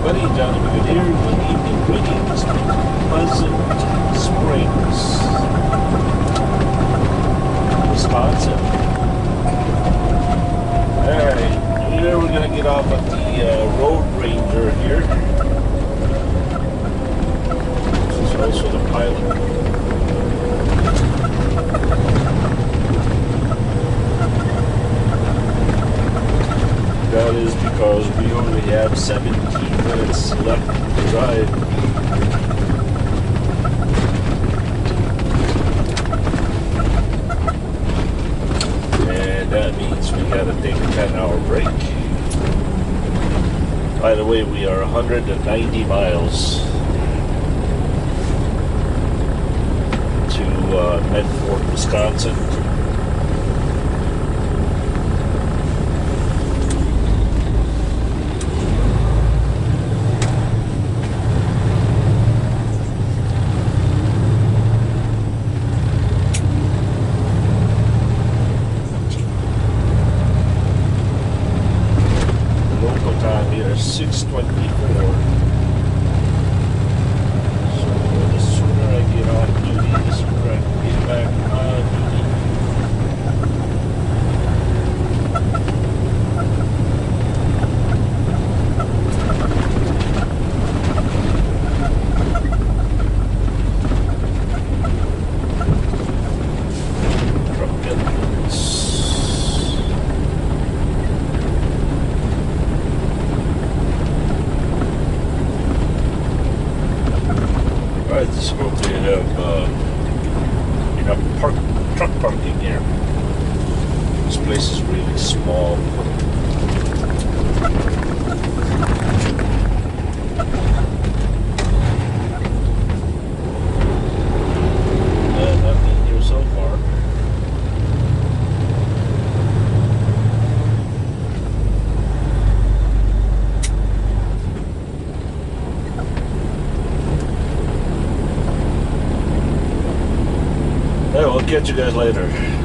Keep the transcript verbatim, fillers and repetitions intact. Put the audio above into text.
everybody. Johnny McGinn here. Good evening, greetings from Pleasant Springs, Wisconsin. Alright, here we're going to get off at the uh, Road Ranger here. This is also the pilot. That is because we only have seventeen minutes left to drive. And that means we gotta take a ten hour break. By the way, we are one hundred ninety miles to uh, Medford, Wisconsin. six twenty-four. So the sooner I get off duty, the sooner I can get back on duty. Truck engines. I just hope they have uh, enough park, truck parking here. This place is really small. Uh, nothing here so far. Hey, we'll catch you guys later.